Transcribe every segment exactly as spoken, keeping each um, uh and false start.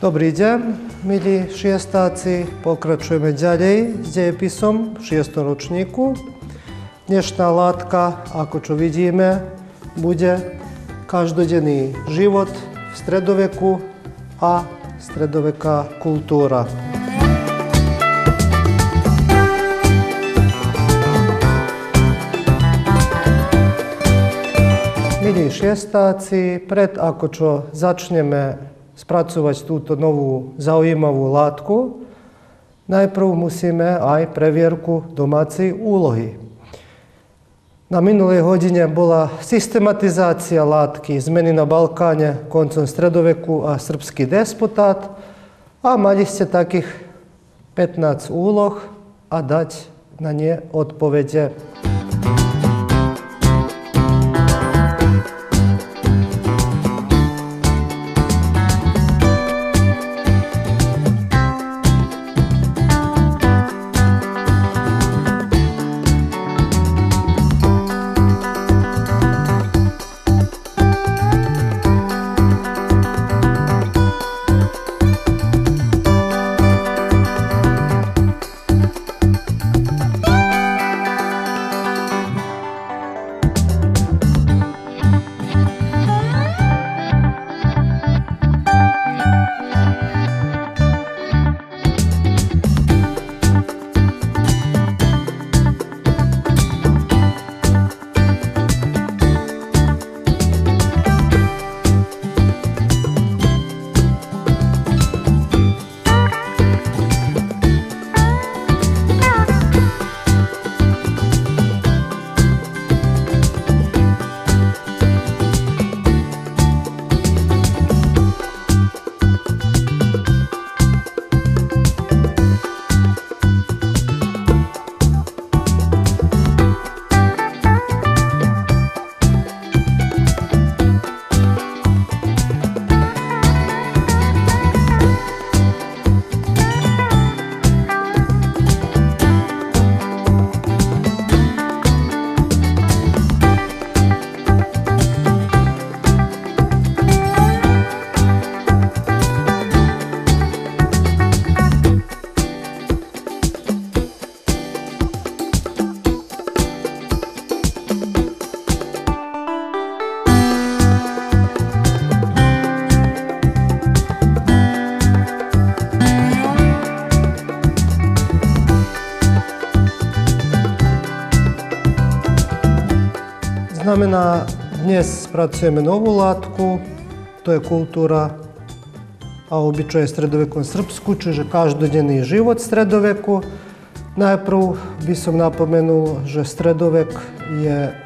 Dobrý deň, milí šiestáci. Pokračujeme ďalej s dejepisom v šiestom ročníku. Dnešná látka, ako čo vidíme, bude každodenný život v stredoveku a stredoveká kultúra. Milí šiestáci, pred ako čo začneme spracovať túto novú zaujímavú látku, najprv musíme aj previerku domácej úlohy. Na minulej hodine bola systematizácia látky, zmeny na Balkáne koncom stredoveku a srbský despotát a mali ste takých pätnásť úloh a dať na ne odpovede. Znamená, dnes pracujeme novú látku, to je kultúra a obyčaje stredovekom Srbsku, čiže každodenný život v stredoveku. Najprv by som napomenul, že stredovek je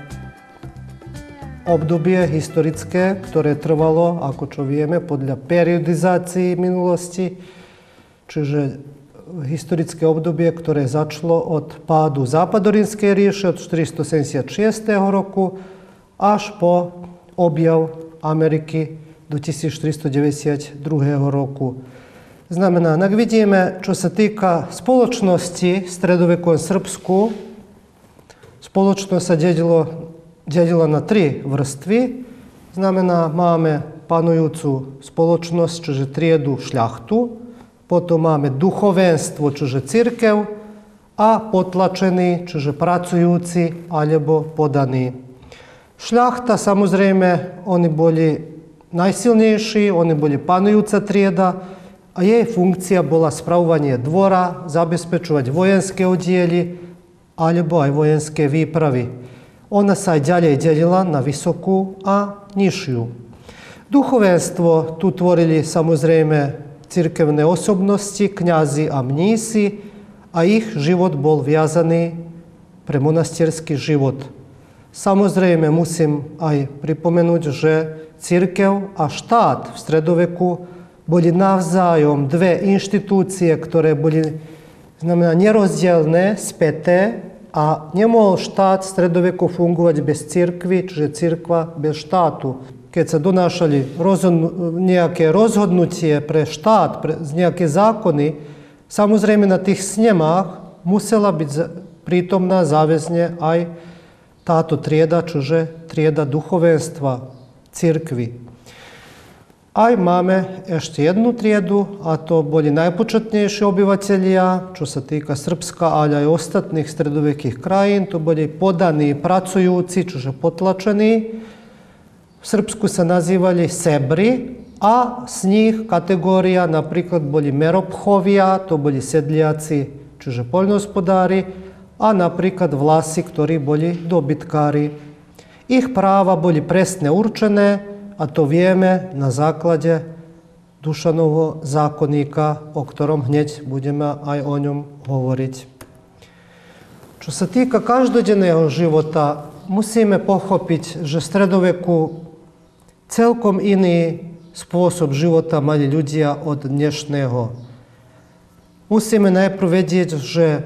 obdobie historické, ktoré trvalo, ako čo vieme, podľa periodizácií minulosti, čiže historické obdobie, ktoré začalo od pádu Západorímskej ríše od štyristosedemdesiatšesť roku až po objav Ameriky do tisícštyristodeväťdesiatdva roku. Znamená, ak vidíme, čo sa týka spoločnosti v stredovekom Srbsku, spoločnosť sa delilo, delila na tri vrstvy. Znamená, máme panujúcu spoločnosť, čiže triedu šľachtu, potom máme duchovenstvo, čiže cirkev, a potlačení, čiže pracujúci alebo podaní. Šľachta, samozrejme, oni boli najsilnejší, oni boli panujúca trieda a jej funkcia bola spravovanie dvora, zabezpečovať vojenské oddiely alebo aj vojenské výpravy. Ona sa aj ďalej delila na vysokú a nižšiu. Duchovenstvo tu tvorili samozrejme cirkevné osobnosti, kňazi a mnísi a ich život bol viazaný pre monastierský život. Samozrejme musím aj pripomenúť, že cirkev a štát v stredoveku boli navzájom dve inštitúcie, ktoré boli znamená nerozdielne, späté a nemohol štát v stredoveku fungovať bez cirkvi, čiže cirkva bez štátu. Keď sa donášali rozhodnu, nejaké rozhodnutie pre štát, pre nejaké zákony, samozrejme na tých snemách musela byť prítomná záväzne aj táto trieda, čiže trieda duchovenstva, cirkvi. Aj máme ešte jednu triedu, a to boli najpočetnejší obyvatelia, čo sa týka Srbska, ale aj ostatných stredovekých krajín. To boli podaní pracujúci, čiže potlačení. V Srbsku sa nazývali Sebri a z nich kategória napríklad boli Meropchovia, to boli sedliaci, čiže poľnohospodári, a napríklad Vlasi, ktorí boli dobytkári. Ich práva boli presne určené, a to vieme na základe Dušanovho zákonníka, o ktorom hneď budeme aj o ňom hovoriť. Čo sa týka každodenného života, musíme pochopiť, že v stredoveku celkom iný spôsob života mali ľudia od dnešného. Musíme najprv vedieť, že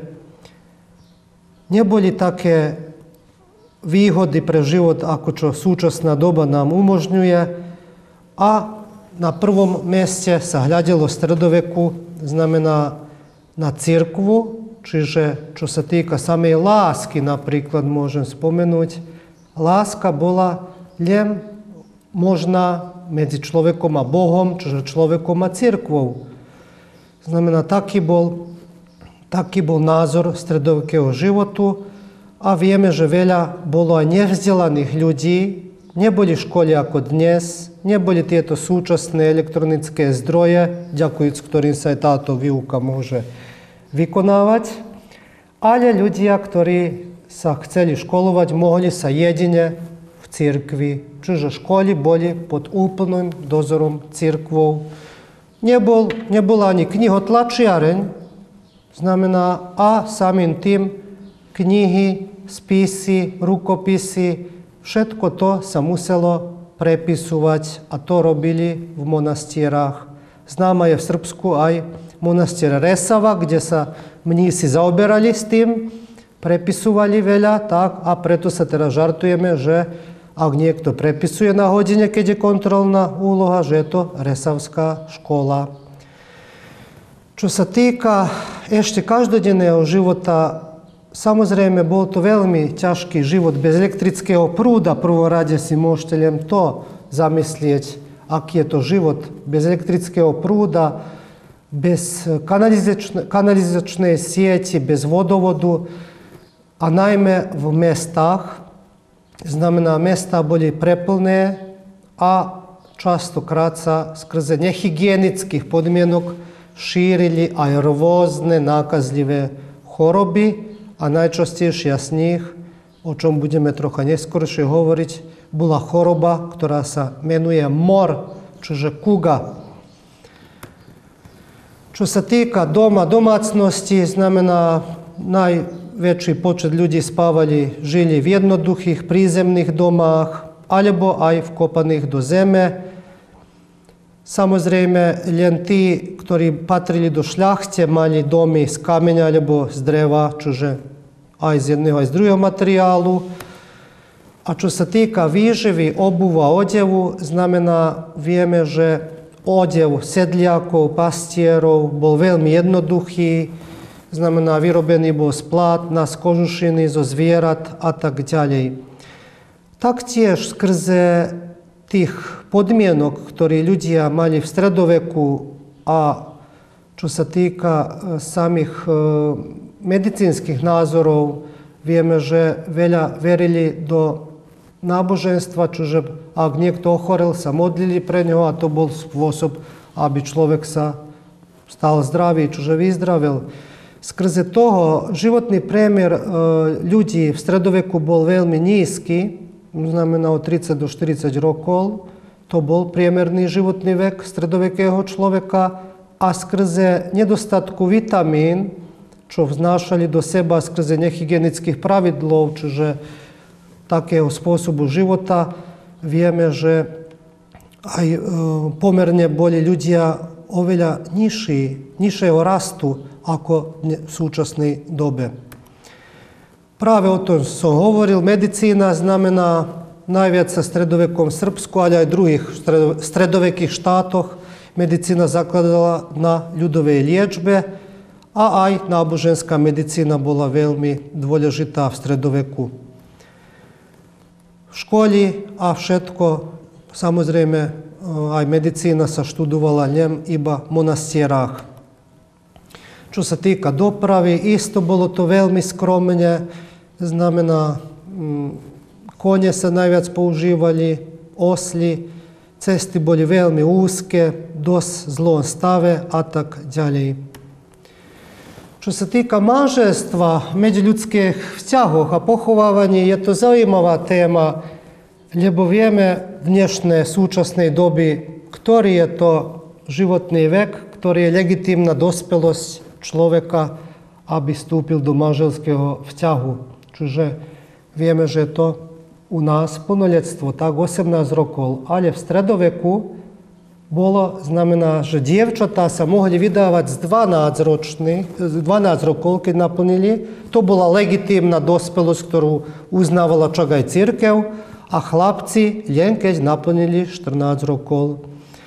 neboli také výhody pre život, ako čo súčasná doba nám umožňuje. A na prvom mieste sa hľadelo v stredoveku, znamená na cirkvu, čiže čo sa týka samej lásky, napríklad môžem spomenúť, láska bola len možná medzi človekom a Bohom, čiže človekom a cirkvou. Znamená, taký bol, taký bol názor stredovekého životu. A vieme, že veľa bolo aj nevzdelaných ľudí, neboli školy ako dnes, neboli tieto súčasné elektronické zdroje, ďakujúc ktorým sa aj táto výuka môže vykonávať. Ale ľudia, ktorí sa chceli školovať, mohli sa jedine v cirkvi. Čiže školy boli pod úplným dozorom cirkvou. Nebol, nebola ani knihotlačiareň, znamená, a samým tým knihy, spisy, rukopisy, všetko to sa muselo prepisovať a to robili v monastierách. Známa je v Srbsku aj monastier Resava, kde sa mnísi zaoberali s tým, prepisovali veľa, tak, a preto sa teraz žartujeme, že ak niekto prepisuje na hodine, keď je kontrolná úloha, že je to Resavská škola. Čo sa týka ešte každodenného života, samozrejme, bol to veľmi ťažký život bez elektrického prúda. V prvom rade si môžete len to zamyslieť, aký je to život bez elektrického prúda, bez kanalizačnej, kanalizačnej sieti, bez vodovodu a najmä v mestách. Znamená, mestá boli preplné a častokrát sa skrze nehygienických podmienok šírili aj rôzne nákazlivé choroby. A najčastejšia z nich, o čom budeme trocha neskôršie hovoriť, bola choroba, ktorá sa menuje mor, čiže kuga. Čo sa týka doma, domácnosti, znamená, najväčší počet ľudí spávali, žili v jednoduchých prízemných domách alebo aj vkopaných do zeme. Samozrejme, len tí, ktorí patrili do šľachte, mali domy z kameňa alebo z dreva, čiže aj z jedného, aj z druhého materiálu. A čo sa týka výživy, obuvu a odevu, znamená, vieme, že odev sedliakov, pastierov bol veľmi jednoduchý, znamená, vyrobený bol z plátna, z kožušiny, zo zvierat a tak ďalej. Taktiež skrze tých podmienok, ktoré ľudia mali v stredoveku a čo sa týka samých medicínskych názorov, vieme, že veľa verili do náboženstva, čiže ak niekto ochorel, sa modlili pre ňoho a to bol spôsob, aby človek sa stal zdravý, čiže vyzdravil. Skrze toho životný priemer ľudí v stredoveku bol veľmi nízky, znamená od tridsať do štyridsať rokov. To bol priemerný životný vek stredovekého človeka a skrze nedostatku vitamín, čo vznášali do seba skrze nehygienických pravidlov, čiže takého spôsobu života, vieme, že aj pomerne boli ľudia oveľa nižší, nižšieho rastu ako v súčasnej dobe. Práve o tom som hovoril. Medicína znamená najviac sa stredovekom v Srbsku, ale aj v druhých stredovekých štátoch. Medicína zakladala na ľudovej liečbe a aj náboženská medicína bola veľmi dôležitá v stredoveku. Školy a všetko, samozrejme, aj medicína sa študovala len iba v monastierách. Čo sa týka dopravy, isto bolo to veľmi skromne. Znamená, kone sa najviac používali, osly, cesty boli veľmi úzke, dosť zlom stave a tak ďalej. Čo sa týka manželstva, medziľudských vzťahov a pochovávaní, je to zaujímavá téma, lebo vieme v dnešnej súčasnej doby, ktorý je to životný vek, ktorý je legitímna dospelosť človeka, aby vstúpil do manželského vzťahu. Čiže vieme, že to u nás plnoletstvo, tak osemnásť rokov, ale v stredoveku bolo, znamená, že dievčatá sa mohli vydávať z dvanásť ročných, dvanásť rokov, keď naplnili. To bola legitímna dospelosť, ktorú uznávala čak aj cirkev, a chlapci len keď naplnili štrnásť rokov.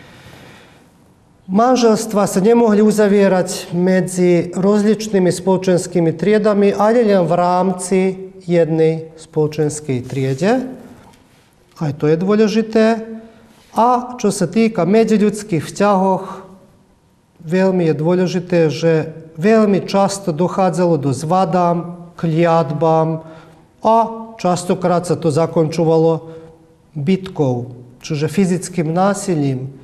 Manželstva sa nemohli uzavierať medzi rozličnými spoločenskými triedami, ale len v rámci jednej spoločenskej triede. Aj to je dôležité. A čo sa týka medziľudských vzťahov, veľmi je dôležité, že veľmi často dochádzalo do zvadám, kliatbám a častokrát sa to zakončovalo bitkou, čiže fyzickým násilím.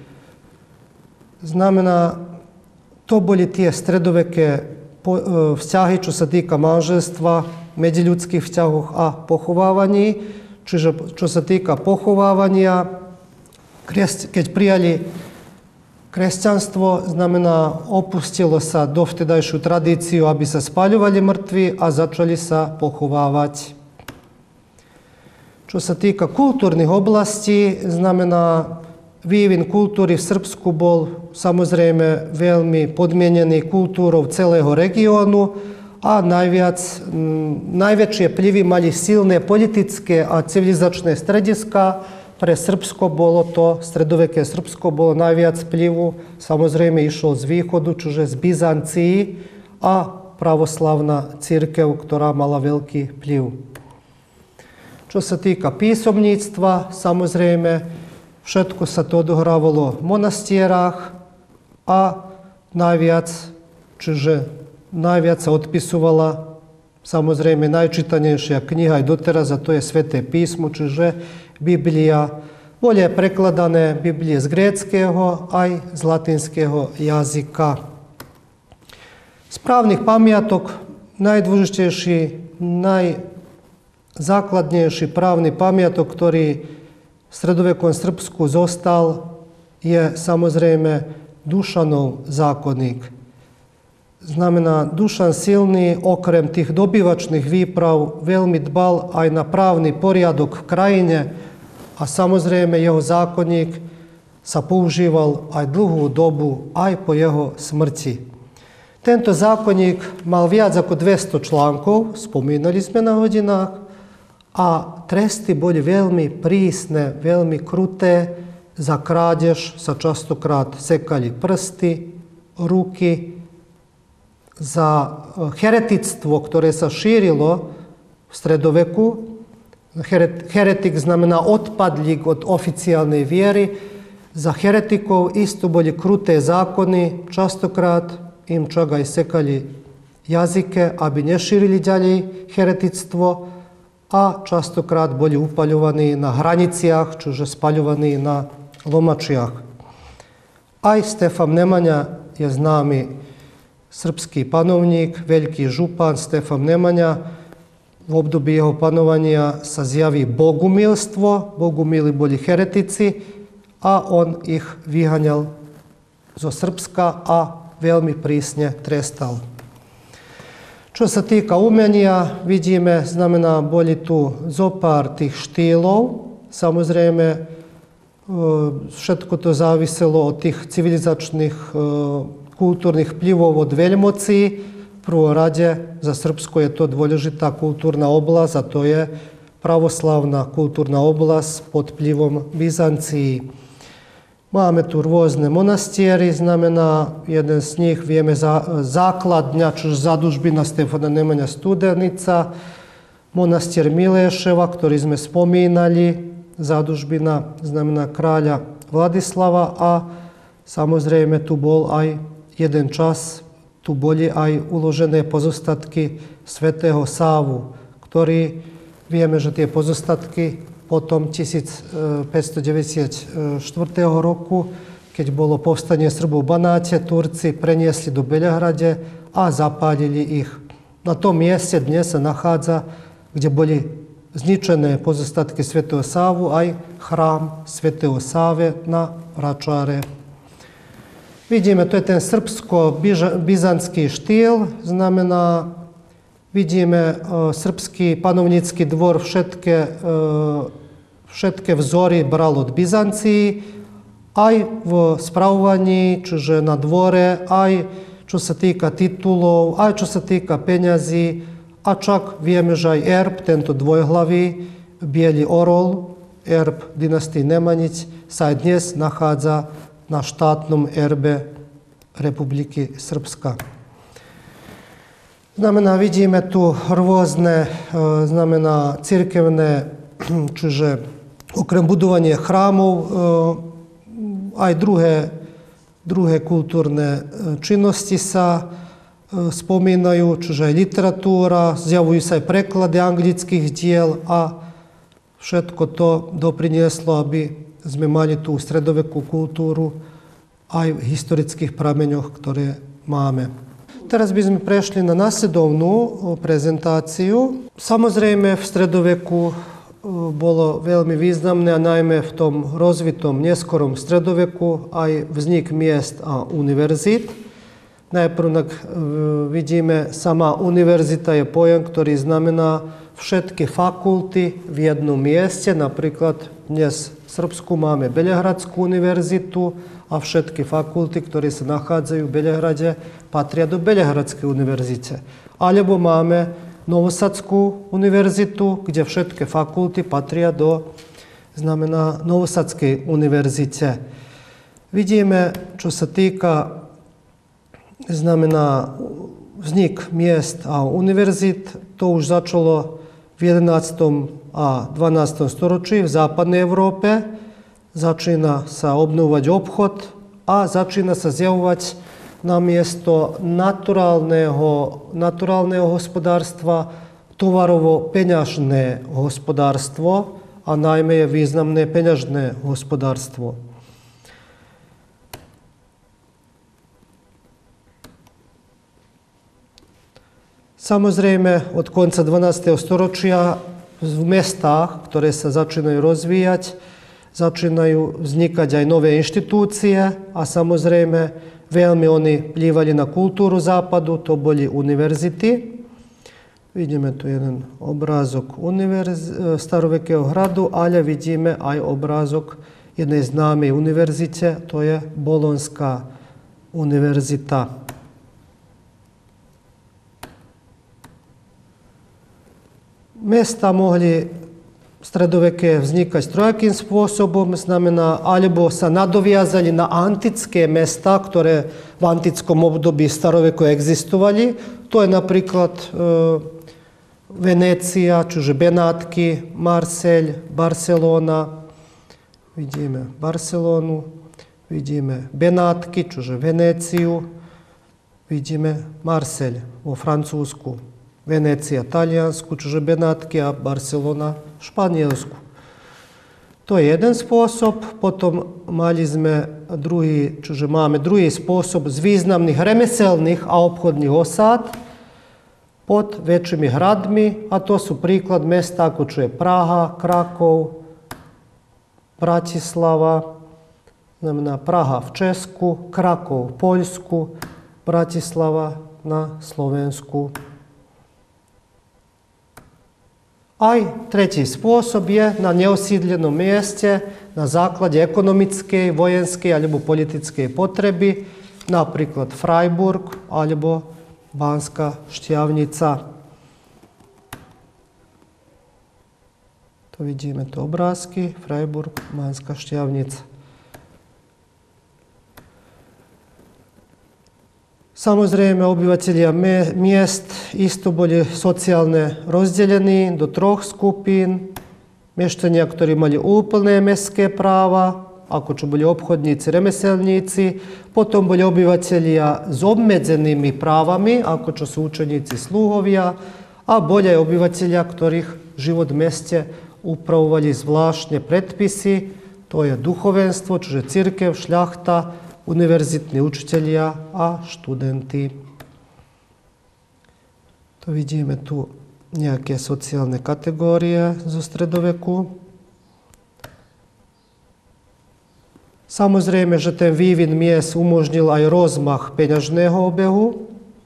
Znamená, to boli tie stredoveké vzťahy, čo sa týka manželstva, medziľudských vzťahov a pochovávaní. Čiže čo sa týka pochovávania, keď prijali kresťanstvo, znamená, opustilo sa dovtedajšiu tradíciu, aby sa spaľovali mŕtvi a začali sa pochovávať. Čo sa týka kultúrnych oblastí, znamená, vývin kultúry v Srbsku bol samozrejme veľmi podmienený kultúrou celého regiónu a najviac, m, najväčšie vplyvy mali silné politické a civilizačné strediská. Pre Srbsko bolo to, stredoveké Srbsko bolo najviac vplyvu, samozrejme išlo z východu, čiže z Byzancii a pravoslavná cirkev, ktorá mala veľký vplyv. Čo sa týka písomníctva, samozrejme, všetko sa to odohrávalo v monastierách a najviac, čiže najviac sa odpisovala samozrejme najčítanejšia kniha aj doteraz, a to je Sväté písmo, čiže Biblia. Boli prekladané Biblie z gréckeho aj z latinského jazyka. Z právnych pamiatok najdôležitejší, najzákladnejší právny pamiatok, ktorý v stredovekom Srbsku zostal, je samozrejme Dušanov zákonník. Znamená, Dušan Silný okrem tých dobyvačných výprav veľmi dbal aj na právny poriadok v krajine a samozrejme jeho zákonník sa používal aj dlhú dobu, aj po jeho smrti. Tento zákonník mal viac ako dvesto článkov, spomínali sme na hodinách, a tresty boli veľmi prísne, veľmi kruté. Za krádež sa častokrát sekali prsty, ruky. Za heretictvo, ktoré sa šírilo v stredoveku, heretik znamená odpadlík od oficiálnej viery, za heretikov isto boli kruté zákony, častokrát im čak aj sekali jazyke, aby nešírili ďalej heretictvo, a častokrát boli upaľovaní na hraniciach, čiže spaľovaní na lomačiach. Aj Stefan Nemanja je známy srbský panovník, veľký župan Stefan Nemanja. V období jeho panovania sa zjaví bogumilstvo, bogumili boli heretici a on ich vyháňal zo Srbska a veľmi prísne trestal. Čo sa týka umenia, vidíme, znamená, boli tu zopár tých štýlov. Samozrejme, všetko to záviselo od tých civilizačných kultúrnych vplyvov od veľmocí. V prvom rade za Srbsko je to dôležitá kultúrna oblasť a to je pravoslavná kultúrna oblasť pod vplyvom Byzancii. Máme tu rôzne monastiery, znamená, jeden z nich vieme za, základňa, čiže zadužbina Stefana Nemanja Studenica, monastier Mileševa, ktorý sme spomínali, zadužbina znamená kráľa Vladislava a samozrejme tu bol aj jeden čas, tu boli aj uložené pozostatky svätého Sávu, ktorý, vieme, že tie pozostatky potom tisícpäťstodeväťdesiatštyri roku, keď bolo povstanie Srbov v Banáte, Turci preniesli do Belehrade a zapálili ich. Na tom mieste dnes sa nachádza, kde boli zničené pozostatky svätého Sávu, aj chrám svätého Sáve na Vračare. Vidíme, to je ten srbsko-byzantský štýl, znamená, vidíme srbský panovnícky dvor, všetké, všetké vzory bral od Byzancii, aj v spravovaní, čiže na dvore, aj čo sa týka titulov, aj čo sa týka peňazí, a čak vieme, že aj erb, tento dvojhlavý, biely orol, erb dynastie Nemanic, sa aj dnes nachádza na štátnom erbe Republiky Srbska. Znamená, vidíme tu rôzne, znamená, cirkevné, čiže okrem budovania chrámov, aj druhé, druhé kultúrne činnosti sa spomínajú, čiže aj literatúra, zjavujú sa aj preklady anglických diel a všetko to doprinieslo, aby sme mali tú stredovekú kultúru aj v historických prameňoch, ktoré máme. Teraz by sme prešli na nasledovnú prezentáciu. Samozrejme, v stredoveku bolo veľmi významné, a najmä v tom rozvitom neskorom stredoveku, aj vznik miest a univerzít. Najprv vidíme, sama univerzita je pojem, ktorý znamená všetky fakulty v jednom mieste. Napríklad dnes v Srbsku máme Belehradskú univerzitu a všetky fakulty, ktoré sa nachádzajú v Belehrade, patria do Belehradskej univerzite. Alebo máme Novosadskú univerzitu, kde všetky fakulty patria do, znamená, Novosadskej univerzite. Vidíme, čo sa týka, znamená, vznik miest a univerzít, to už začalo v jedenástom a dvanástom storočí v západnej Európe. Začína sa obnovovať obchod a začína sa zjavovať na miesto naturálneho, naturálneho hospodárstva tovarovo-peňažné hospodárstvo a najmä je významné peňažné hospodárstvo. Samozrejme, od konca dvanásteho storočia v mestách, ktoré sa začínajú rozvíjať, začínajú vznikať aj nové inštitúcie a samozrejme veľmi oni vplývali na kultúru západu, to boli univerzity. Vidíme tu jeden obrázok univerz- starovekého hradu, ale vidíme aj obrázok jednej známej univerzite, to je Bolonská univerzita. Mesta mohli stredoveké vznikať trojakým spôsobom, znamená, alebo sa nadoviazali na antické mesta, ktoré v antickom období staroveku existovali. To je napríklad e, Venécia, čiže Benátky, Marseille, Barcelona. Vidíme Barcelonu, vidíme Benátky, čiže Venéciu, vidíme Marseille vo Francúzsku. Venécia Taliansku, čiže Benátky a Barcelona v Španielsku. To je jeden spôsob. Potom mali sme druhý, čiže máme druhý spôsob z významných remeselných a obchodných osád pod väčšími hradmi. A to sú príklad mesta, ako čo je Praha, Krakov, Bratislava, znamená Praha v Česku, Krakov v Poľsku, Bratislava na Slovensku. Aj tretí spôsob je na neosídlenom mieste na základe ekonomickej, vojenskej alebo politickej potreby, napríklad Freiburg alebo Banská Štiavnica. Tu vidíme tu obrázky, Freiburg, Banská Štiavnica. Samozrejme, obyvatelia miest isto boli sociálne rozdelení do troch skupín. Mešťania, ktorí mali úplné mestské práva, ako čo boli obchodníci, remeselníci, potom boli obyvatelia s obmedzenými právami, ako čo sú učeníci, sluhovia, a boli aj obyvatelia, ktorých život v meste upravovali zvláštne predpisy, to je duchovenstvo, čiže cirkev, šľachta, univerzitní učitelia a študenti. To vidíme tu nejaké sociálne kategórie zo stredoveku. Samozrejme, že ten vývin miest umožnil aj rozmach peňažného obehu.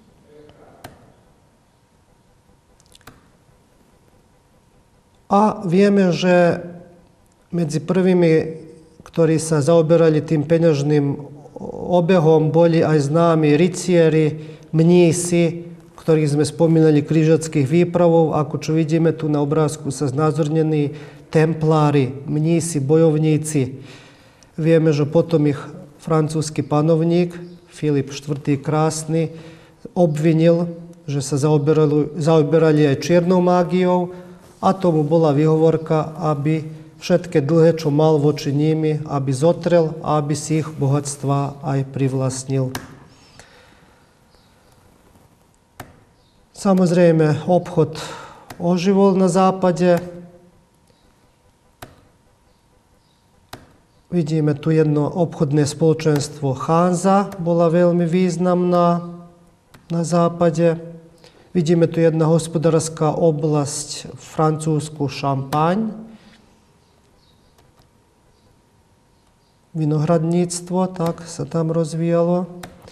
A vieme, že medzi prvými, ktorí sa zaoberali tým peňažným obehom, boli aj známi rytieri, mnísi, ktorých sme spomínali, križackých výpravov. Ako čo vidíme tu na obrázku sa znázornení templári, mnísi, bojovníci. Vieme, že potom ich francúzsky panovník Filip štvrtý. Krásny obvinil, že sa zaoberali, zaoberali aj čiernou mágiou, a tomu bola výhovorka, aby všetké dlhé, čo mal voči nimi, aby zotrel a aby si ich bohatstva aj privlastnil. Samozrejme, obchod oživol na západe. Vidíme tu jedno obchodné spoločenstvo Hanza, bola veľmi významná na západe. Vidíme tu jedna hospodárska oblasť, francúzsku Šampaň. Vinohradníctvo, tak sa tam rozvíjalo.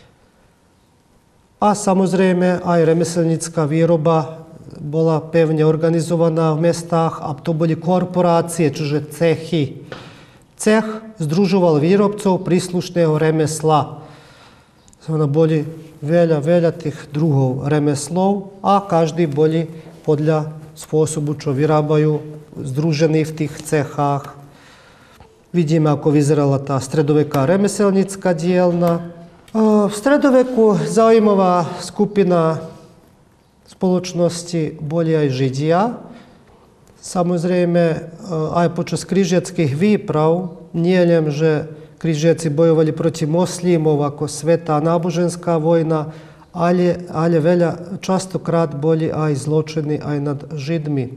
A samozrejme aj remeselnícka výroba bola pevne organizovaná v mestách a to boli korporácie, čiže cechy. Cech združoval výrobcov príslušného remesla. Znamená, boli veľa, veľa tých druhov remeslov a každý boli podľa spôsobu, čo vyrábajú, združení v tých cechách. Vidíme, ako vyzerala tá stredoveká remeselnícka dielna. V stredoveku zaujímavá skupina spoločnosti boli aj Židia. Samozrejme, aj počas križiackých výprav, nie len, že križiaci bojovali proti moslimov ako svätá náboženská vojna, ale, ale veľa, častokrát boli aj zločiny aj nad Židmi.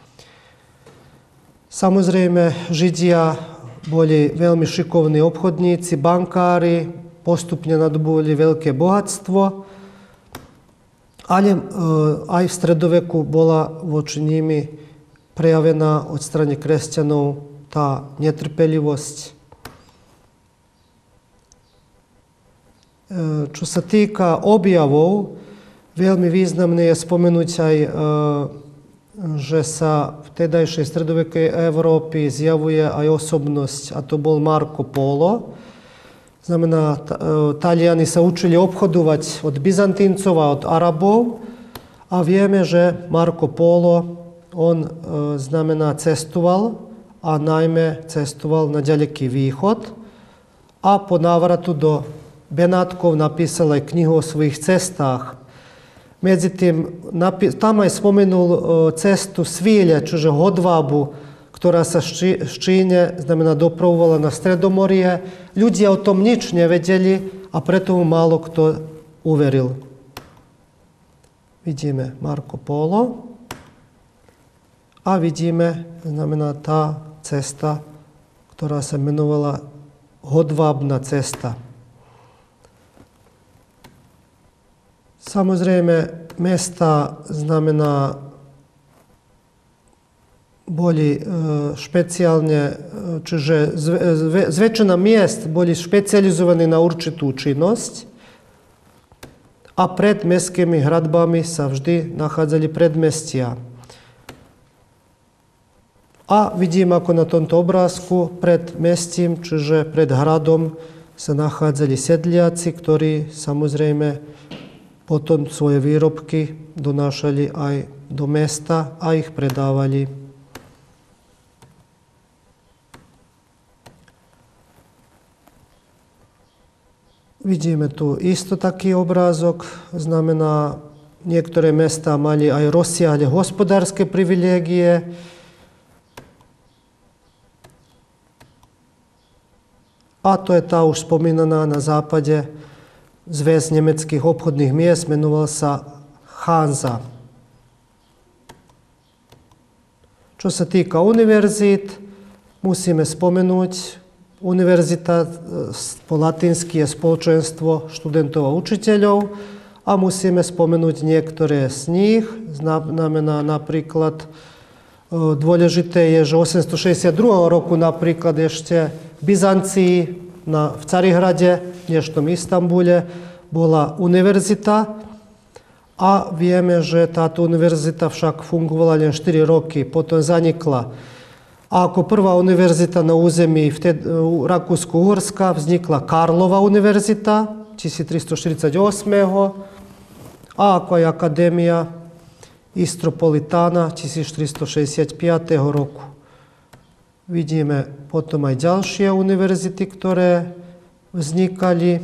Samozrejme, Židia boli veľmi šikovní obchodníci, bankári, postupne nadobudli veľké bohatstvo, ale aj v stredoveku bola voči nimi prejavená od strany kresťanov tá netrpelivosť. Čo sa týka objavov, veľmi významné je spomenúť aj, že sa v tedajšej stredovekej Európy zjavuje aj osobnosť, a to bol Marco Polo. Znamená, Taliani sa učili obchodovať od Byzantíncov a od Arabov a vieme, že Marco Polo on, e, znamená, cestoval a najmä cestoval na ďaleký východ a po návratu do Benátkov napísal aj knihu o svojich cestách. Medzi tým, tam aj spomenul e, cestu Svíľa, čiže hodvábu, ktorá sa v Číne, znamená, dopravovala na Stredomorie. Ľudia o tom nič nevedeli a preto mu málo kto uveril. Vidíme Marco Polo. A vidíme, znamená, tá cesta, ktorá sa menovala Hodvábna cesta. Samozrejme, mesta, znamená, boli špeciálne, čiže zväčšina miest boli špecializovaní na určitú činnosť a pred mestskými hradbami sa vždy nachádzali predmestia. A vidím, ako na tomto obrázku pred mestím, čiže pred hradom, sa nachádzali sedliaci, ktorí samozrejme potom svoje výrobky donášali aj do mesta a ich predávali. Vidíme tu isto taký obrázok, znamená, niektoré mestá mali aj rozsiahle hospodárske privilégie. a to je tá už spomínaná na západe zväz nemeckých obchodných miest, menoval sa Hansa. Čo sa týka univerzít, musíme spomenúť, univerzita po latinsky je spoločenstvo študentov a učiteľov a musíme spomenúť niektoré z nich. Znamená napríklad, dôležité je, že osemstošesťdesiatdruhého roku napríklad ešte v Byzancii, na, v Carihrade, dnešnom Istanbule, bola univerzita a vieme, že táto univerzita však fungovala len štyri roky, potom zanikla. A ako prvá univerzita na území Rakúsko-Uhorska vznikla Karlova univerzita tisíctristoštyridsaťosem a ako aj akadémia Istropolitána tisícštyristošesťdesiatpäť roku. Vidíme potom aj ďalšie univerzity, ktoré vznikali.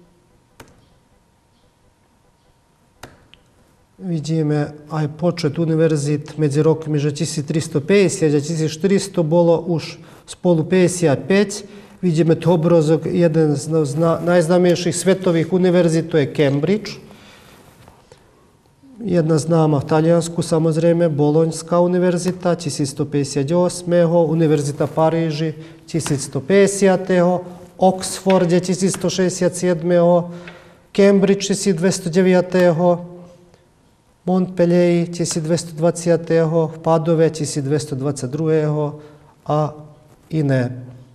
Vidíme aj počet univerzít medzi rokmi, že tisíctristopäťdesiat a tisícštyristo bolo už spolu päťdesiatpäť. Vidíme tu obrázok, jeden z najznámejších svetových univerzít, to je Cambridge. Jedna známa v Taliansku, samozrejme, Boloňská univerzita tisícstopäťdesiatosem, Univerzita v Paríži tisícstopäťdesiat, Oxforde tisícstošesťdesiatsedem, Cambridge tisícdvestodeväť, Montpellier tisícdvestodvadsať, v Padove tisícdvestodvadsaťdva a iné.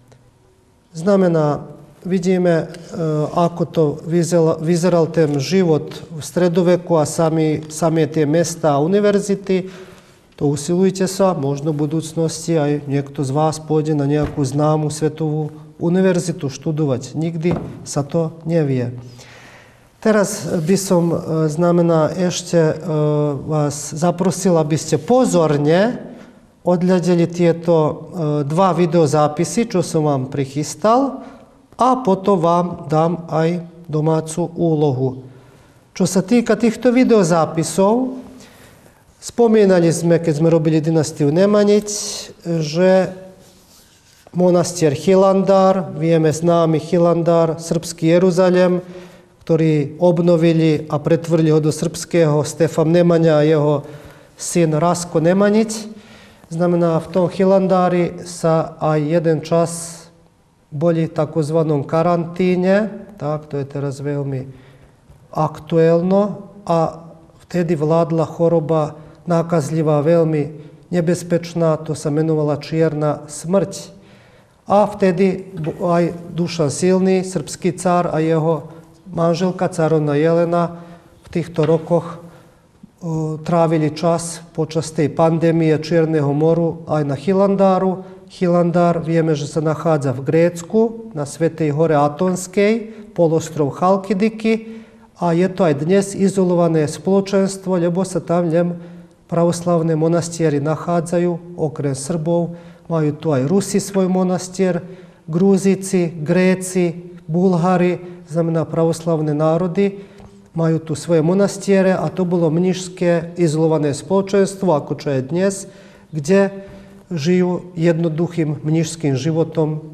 Znamená, vidíme, ako to vyzeral, vyzeral ten život v stredoveku a sami, sami tie mesta a univerzity. To usilujte sa, možno v budúcnosti aj niekto z vás pôjde na nejakú známu svetovú univerzitu študovať. Nikdy sa to nevie. Teraz by som, znamená, ešte vás zaprosil, aby ste pozorne odhľadeli tieto dva videozápisy, čo som vám prichystal, a potom vám dám aj domácu úlohu. Čo sa týka týchto videozápisov, spomínali sme, keď sme robili dynastiu Nemanic, že monastier Hilandar, vieme známy Hilandar, srbský Jeruzalem, ktorý obnovili a pretvorili ho do srbského Stefan Nemanja a jeho syn Rasko Nemanic. Znamená, v tom Hilandári sa aj jeden čas boli v takozvanom karantíne, tak, to je teraz veľmi aktuálno, a vtedy vládla choroba nákazlivá, veľmi nebezpečná, to sa menovala čierna smrť. A vtedy aj Dušan Silný, srbský cár, a jeho manželka, carovna Jelena, v týchto rokoch o, trávili čas počas tej pandémie Čierneho moru aj na Hilandáru. Hilandár, vieme, že sa nachádza v Grécku, na Svätej hore Atonskej, polostrov Chalkidiky, a je to aj dnes izolované spoločenstvo, lebo sa tam len pravoslavné monastieri nachádzajú, okrem Srbov. Majú tu aj Rusi svoj monastier, Grúzici, Gréci, Bulhári, znamená pravoslavné národy, majú tu svoje monastiere a to bolo mníšské izolované spoločenstvo, ako čo je dnes, kde žijú jednoduchým mníšským životom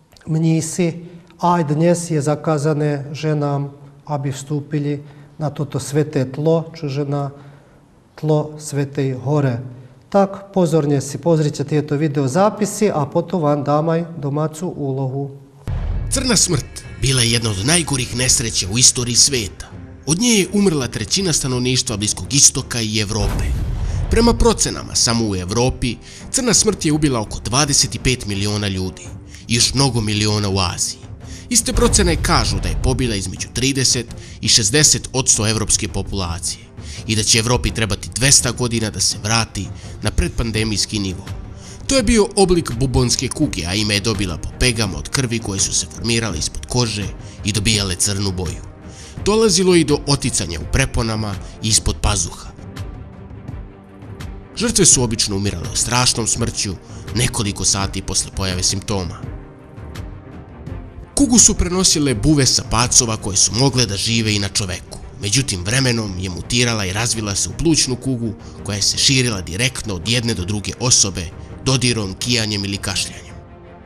mnísi. A aj dnes je zakázané ženám, aby vstúpili na toto sveté tlo, čiže na tlo Svätej hore. Tak pozorne si pozrite tieto videozápisy a potom vám dám aj domácu úlohu. Crna smrt bila je jedna od najgorih nesreća u istoriji sveta. Od nje je umrla trećina stanovništva Bliskog istoka i Evrope. Prema procenama, samo u Evropi, crna smrt je ubila oko dvadeset pet miliona ljudi i još mnogo miliona u Aziji. Iste procene kažu da je pobila između trideset i šezdeset odsto evropske populacije i da će Evropi trebati dvesta godina da se vrati na predpandemijski nivo. To je bio oblik bubonske kuge, a ime je dobila po pegama od krvi koje su se formirale ispod kože i dobijale crnu boju. Dolazilo i do oticanja u preponama i ispod pazuha. Žrtve su obično umirale o strašnom smrću nekoliko sati posle pojave simptoma. Kugu su prenosile buve sa pacova koje su mogle da žive i na čoveku. Međutim, vremenom je mutirala i razvila se u plućnu kugu koja se širila direktno od jedne do druge osobe, dodirom, kijanjem ili kašljanjem.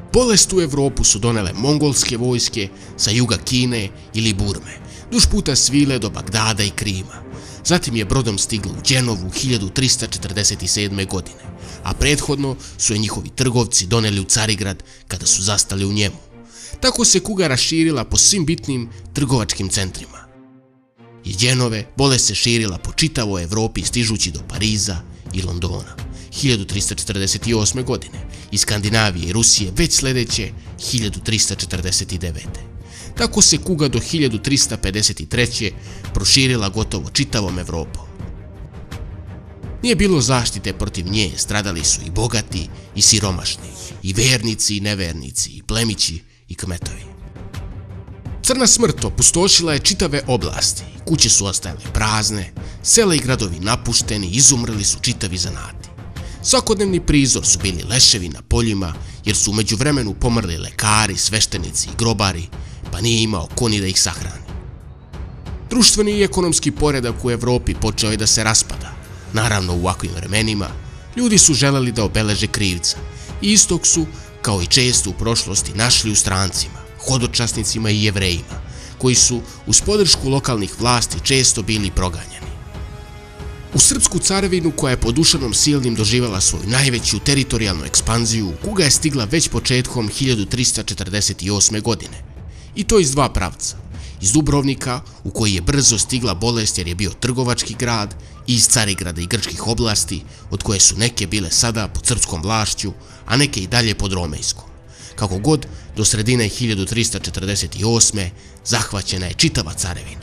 Bolest u Evropu su donele mongolske vojske sa juga Kine ili Burme, duž puta svile do Bagdada i Krima. Zatim je brodom stigla u Đenovu hiljadu trista četrdeset sedme. godine, a prethodno su je njihovi trgovci doneli u Carigrad kada su zastali u njemu. Tako se kuga raširila po svim bitnim trgovačkim centrima. Iz Đenove bolest se širila po čitavoj Evropi stižući do Pariza i Londona hiljadu trista četrdeset osme. godine, iz Skandinavije i Rusije već sljedeće hiljadu trista četrdeset devete. Tako se kuga do hiljadu trista pedeset treće. proširila gotovo čitavom Evropom. Nije bilo zaštite protiv nje, stradali su i bogati i siromašni, i vernici i nevernici, i plemići i kmetovi. Crna smrt opustošila je čitave oblasti, kuće su ostajale prazne, sela i gradovi napušteni, izumrli su čitavi zanati. Svakodnevni prizor su bili leševi na poljima, jer su u međuvremenu pomrli lekari, sveštenici i grobari, pa nije imao ko ni da ih sahrani. Društveni i ekonomski poredak u Evropi počeo je da se raspada. Naravno, u ovakvim vremenima ljudi su želeli da obeleže krivca i istog su, kao i često u prošlosti, našli u strancima, hodočasnicima i Jevrejima, koji su uz podršku lokalnih vlasti često bili proganjani. U Srpsku carevinu, koja je pod Dušanom Silnim doživjela svoju najveću teritorijalnu ekspanziju, kuga je stigla već početkom hiljadu trista četrdeset osme. godine. I to iz dva pravca. Iz Dubrovnika, u koji je brzo stigla bolest jer je bio trgovački grad, i iz Carigrada i grčkih oblasti, od koje su neke bile sada pod srpskom vlašću, a neke i dalje pod romejskom. Kako god, do sredine hiljadu trista četrdeset osme. zahvaćena je čitava carevina.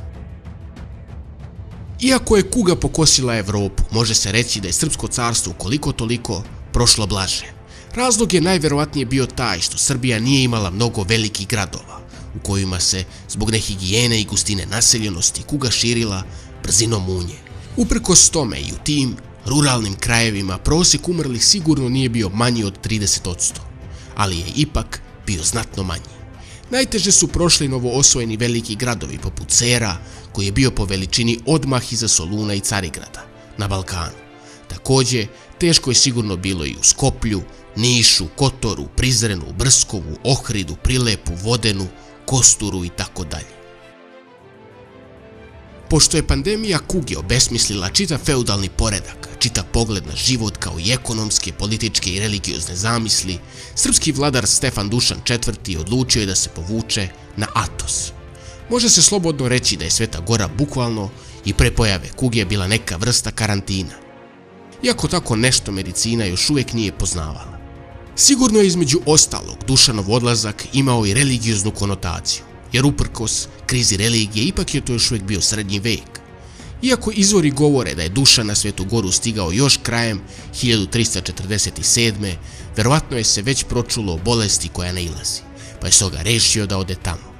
Iako je kuga pokosila Evropu, može se reći da je Srpsko carstvo koliko toliko prošlo blaže. Razlog je najverovatnije bio taj što Srbija nije imala mnogo velikih gradova, u kojima se, zbog nehigijene i gustine naseljenosti, kuga širila brzinom munje. Uprkos tome i u tim ruralnim krajevima prosjek umrlih sigurno nije bio manji od trideset posto, ali je ipak bio znatno manji. Najteže su prošli novoosvojeni veliki gradovi poput Sera, koji je bio po veličini odmah iza Soluna i Carigrada, na Balkanu. Također, teško je sigurno bilo i u Skoplju, Nišu, Kotoru, Prizrenu, Brskovu, Ohridu, Prilepu, Vodenu, Kosturu i tako dalje. Pošto je pandemija kuge obesmislila čitav feudalni poredak, čitav pogled na život kao i ekonomske, političke i religiozne zamisli, srpski vladar Stefan Dušan četvrti. odlučio je da se povuče na Atos. Može se slobodno reći da je Sveta Gora bukvalno i pre pojave kuge bila neka vrsta karantina. Iako tako nešto medicina još uvijek nije poznavala. Sigurno je između ostalog Dušanov odlazak imao i religioznu konotaciju, jer uprkos krizi religije ipak je to još uvijek bio srednji vek. Iako izvori govore da je Dušan na Svetu Goru stigao još krajem hiljadu trista četrdeset sedme. verovatno je se već pročulo o bolesti koja nailazi, pa je stoga rešio da ode tamo.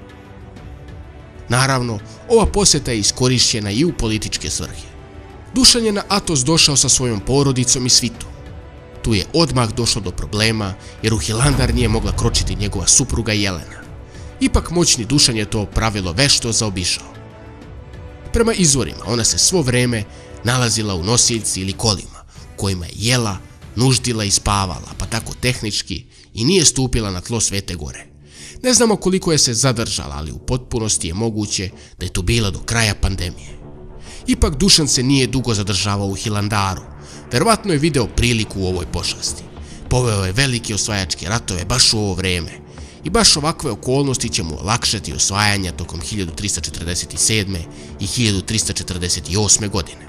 Naravno, ova posjeta je iskorišćena i u političke svrhe. Dušan je na Atos došao sa svojom porodicom i svitom. Tu je odmah došlo do problema jer u Hilandar nije mogla kročiti njegova supruga Jelena. Ipak moćni Dušan je to pravilo vešto zaobišao. Prema izvorima, ona se svo vreme nalazila u nosiljci ili kolima, u kojima je jela, nuždila i spavala, pa tako tehnički i nije stupila na tlo Svete Gore. Ne znamo koliko je se zadržala, ali u potpunosti je moguće da je to bila do kraja pandemije. Ipak Dušan se nije dugo zadržavao u Hilandaru, verovatno je video priliku u ovoj pošasti. Poveo je velike osvajačke ratove baš u ovo vreme i baš ovakve okolnosti će mu olakšati osvajanja tokom hiljadu trista četrdeset sedme. i hiljadu trista četrdeset osme. godine.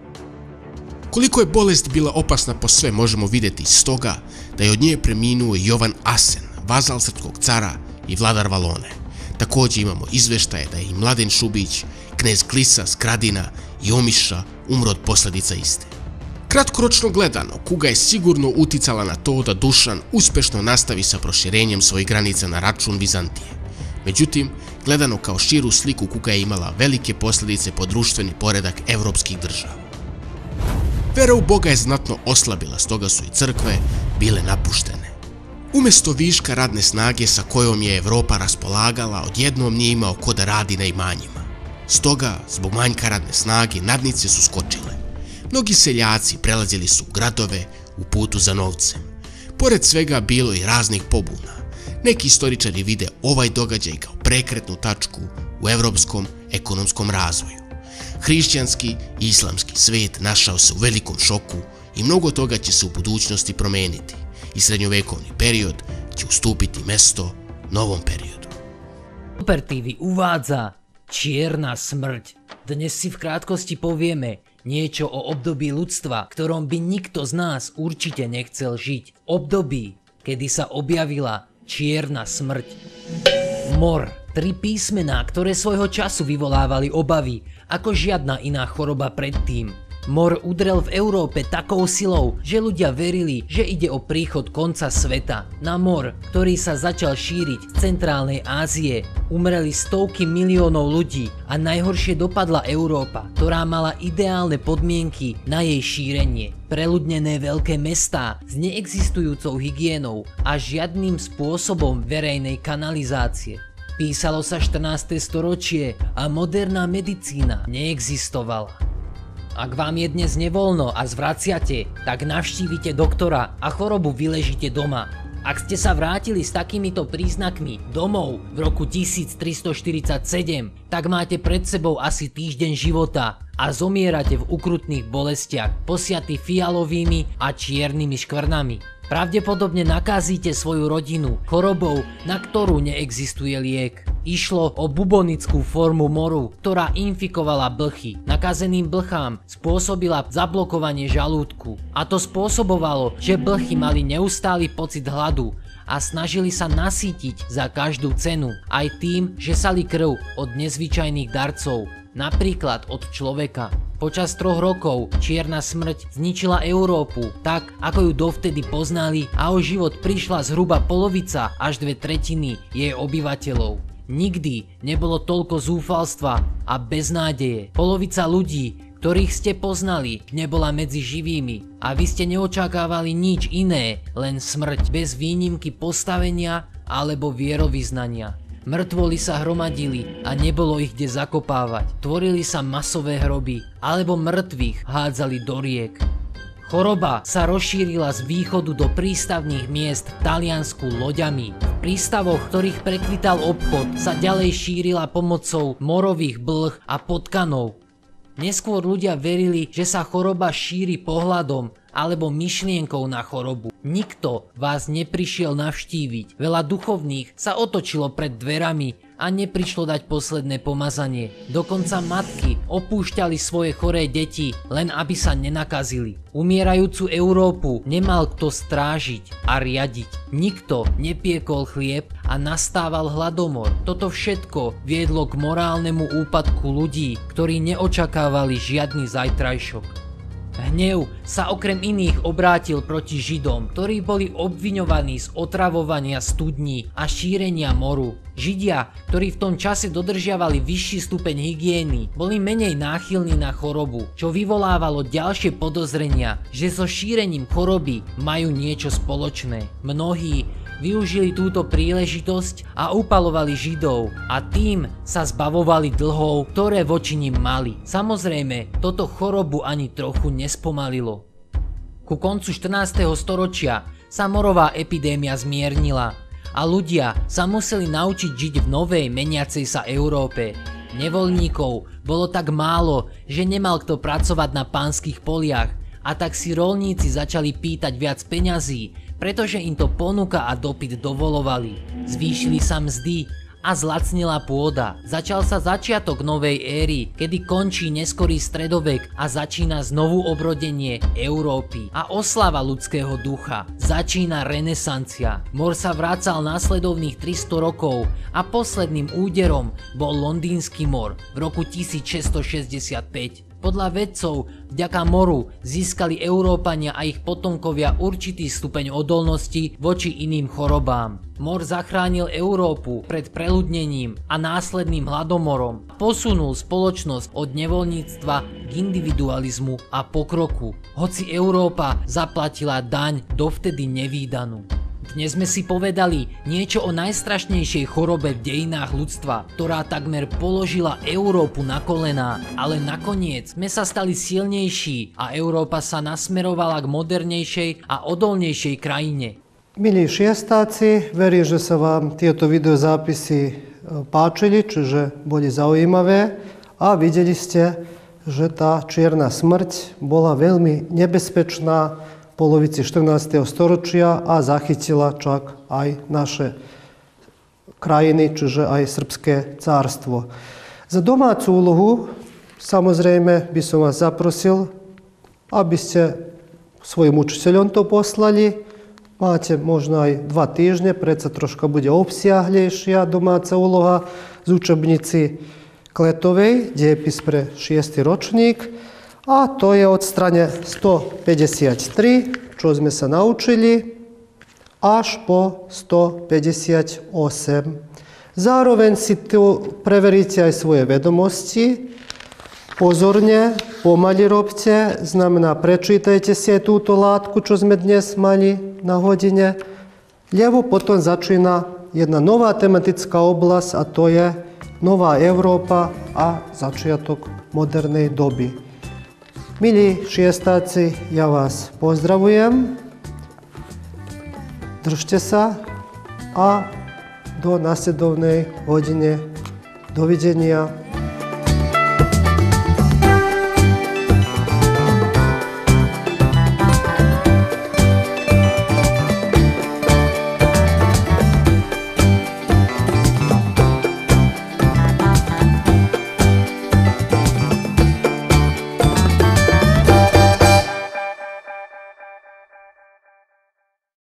Koliko je bolest bila opasna po sve možemo vidjeti iz toga da je od nje preminuo Jovan Asen, vazal srpskog cara i vladar Valone. Također imamo izveštaje da je i Mladen Šubić, knez Klisa, Skradina i Omiša umro od posljedica iste. Kratkoročno gledano, kuga je sigurno uticala na to da Dušan uspešno nastavi sa proširenjem svojih granica na račun Vizantije. Međutim, gledano kao širu sliku, kuga je imala velike posljedice po društveni poredak evropskih država. Vera u Boga je znatno oslabila, stoga su i crkve bile napuštene. Umjesto viška radne snage sa kojom je Evropa raspolagala, odjednom nije imao ko da radi na imanjima. Stoga, zbog manjka radne snage, nadnice su skočile. Mnogi seljaci prelazili su u gradove u putu za novcem. Pored svega bilo i raznih pobuna. Neki istoričari vide ovaj događaj kao prekretnu tačku u evropskom ekonomskom razvoju. Hrišćanski i islamski svet našao se u velikom šoku i mnogo toga će se u budućnosti promeniti i srednjovekovni period će ustupiti mesto novom periodu. Super tí vy uvádza Čierna smrť. Dnes si v krátkosti povieme niečo o období ľudstva, v ktorom by nikto z nás určite nechcel žiť. Období, kedy sa objavila čierna smrť. Mor. Tri písmená, ktoré svojho času vyvolávali obavy, ako žiadna iná choroba predtým. Mor udrel v Európe takou silou, že ľudia verili, že ide o príchod konca sveta. Na mor, ktorý sa začal šíriť z centrálnej Ázie, umreli stovky miliónov ľudí a najhoršie dopadla Európa, ktorá mala ideálne podmienky na jej šírenie. Preľudnené veľké mestá s neexistujúcou hygienou a žiadnym spôsobom verejnej kanalizácie. Písalo sa štrnáste storočie a moderná medicína neexistovala. Ak vám je dnes nevoľno a zvraciate, tak navštívite doktora a chorobu vyležite doma. Ak ste sa vrátili s takýmito príznakmi domov v roku tisíctristoštyridsaťsedem, tak máte pred sebou asi týždeň života a zomierate v ukrutných bolestiach, posiatí fialovými a čiernymi škvrnami. Pravdepodobne nakazíte svoju rodinu chorobou, na ktorú neexistuje liek. Išlo o bubonickú formu moru, ktorá infikovala blchy. Nakazeným blchám spôsobila zablokovanie žalúdku. A to spôsobovalo, že blchy mali neustály pocit hladu a snažili sa nasýtiť za každú cenu, aj tým, že sali krv od nezvyčajných darcov, napríklad od človeka. Počas troch rokov čierna smrť zničila Európu tak, ako ju dovtedy poznali a o život prišla zhruba polovica až dve tretiny jej obyvateľov. Nikdy nebolo toľko zúfalstva a beznádeje. Polovica ľudí, ktorých ste poznali, nebola medzi živými a vy ste neočakávali nič iné, len smrť bez výnimky postavenia alebo vierovyznania. Mŕtvoly sa hromadili a nebolo ich kde zakopávať. Tvorili sa masové hroby alebo mŕtvych hádzali do riek. Choroba sa rozšírila z východu do prístavných miest v Taliansku loďami. V prístavoch, ktorých prekvital obchod, sa ďalej šírila pomocou morových blh a potkanov. Neskôr ľudia verili, že sa choroba šíri pohľadom alebo myšlienkou na chorobu. Nikto vás neprišiel navštíviť. Veľa duchovných sa otočilo pred dverami a neprišlo dať posledné pomazanie. Dokonca matky opúšťali svoje choré deti, len aby sa nenakazili. Umierajúcu Európu nemal kto strážiť a riadiť. Nikto nepiekol chlieb a nastával hladomor. Toto všetko viedlo k morálnemu úpadku ľudí, ktorí neočakávali žiadny zajtrajšok. Hnev sa okrem iných obrátil proti Židom, ktorí boli obviňovaní z otravovania studní a šírenia moru. Židia, ktorí v tom čase dodržiavali vyšší stupeň hygieny, boli menej náchylní na chorobu, čo vyvolávalo ďalšie podozrenia, že so šírením choroby majú niečo spoločné. Mnohí využili túto príležitosť a upalovali Židov a tým sa zbavovali dlhov, ktoré voči nim mali. Samozrejme, toto chorobu ani trochu nespomalilo. Ku koncu štrnásteho storočia sa morová epidémia zmiernila a ľudia sa museli naučiť žiť v novej meniacej sa Európe. Nevoľníkov bolo tak málo, že nemal kto pracovať na pánskych poliach a tak si roľníci začali pýtať viac peňazí, pretože im to ponuka a dopyt dovolovali. Zvýšili sa mzdy a zlacnila pôda. Začal sa začiatok novej éry, kedy končí neskorý stredovek a začína znovu obrodenie Európy a oslava ľudského ducha. Začína renesancia. Mor sa vracal následovných tristo rokov a posledným úderom bol londýnsky mor v roku tisícšesťstošesťdesiatpäť. Podľa vedcov, vďaka moru získali Európania a ich potomkovia určitý stupeň odolnosti voči iným chorobám. Mor zachránil Európu pred preľudnením a následným hladomorom. Posunul spoločnosť od nevoľníctva k individualizmu a pokroku. Hoci Európa zaplatila daň dovtedy nevídanú. Dnes sme si povedali niečo o najstrašnejšej chorobe v dejinách ľudstva, ktorá takmer položila Európu na kolená, ale nakoniec sme sa stali silnejší a Európa sa nasmerovala k modernejšej a odolnejšej krajine. Milí šiestáci, verím, že sa vám tieto videozapisi páčili, čiže boli zaujímavé a videli ste, že tá čierna smrť bola veľmi nebezpečná v polovici štrnásteho storočia a zachytila čak aj naše krajiny, čiže aj Srbské cárstvo. Za domácu úlohu samozrejme by som vás zaprosil, aby ste svojim učiteľom to poslali. Máte možno aj dva týždne, predsa troška bude obsiahlejšia domáca úloha z učebnici Kletovej, dejepis pre šiesty ročník. A to je od strane stopäťdesiattri, čo sme sa naučili, až po stopäťdesiatosem. Zároveň si tu preveríte aj svoje vedomosti. Pozorne, pomaly robte, znamená prečítajte si aj túto látku, čo sme dnes mali na hodine, lebo potom začína jedna nová tematická oblasť a to je Nová Európa a začiatok modernej doby. Milí šiestáci, ja vás pozdravujem, držte sa a do nasledovnej hodine. Dovidenia.